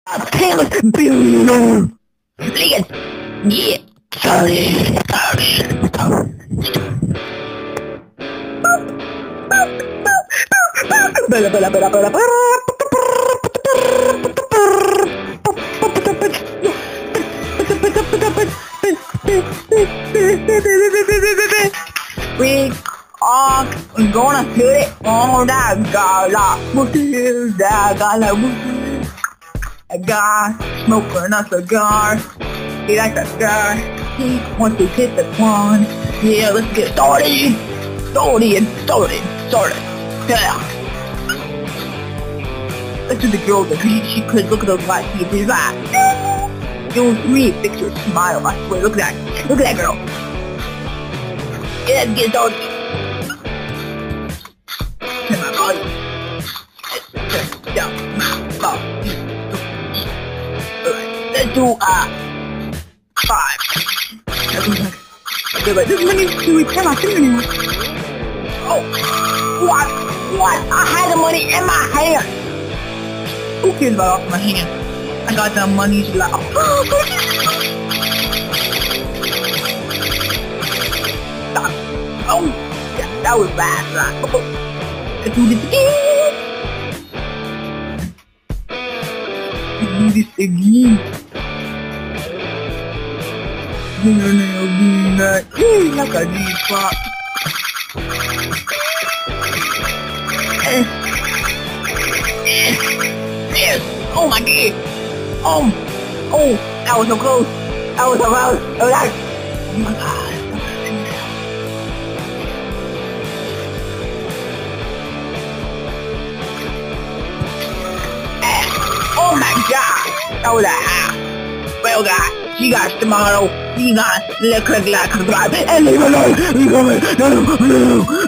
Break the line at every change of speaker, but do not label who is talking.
Taylor Billion. Ligan. Yeah. Sorry. We are gonna hit it on that gala. A guy smoking a cigar. He likes that cigar. He wants to hit the one. Yeah, let's get started. Started. Yeah. Let's do the girl that she could look at those lights. She's like, you'll really fix your smile. I swear. Look at that girl. Yeah, let's get started. Turn my volume. Let's do 5. Okay, but this money to return my fingernails. Oh, what? I had the money in my hand. Who cares about off my hand? I got the money to like. Oh, yeah, that was bad. Let's do this again. Like a D-pop. Oh my god. Oh, that was so close. That was so close. Oh my god. Oh my god. That was a half. Well, guys, see you guys tomorrow. See you guys. Let's click like, subscribe, and leave a like.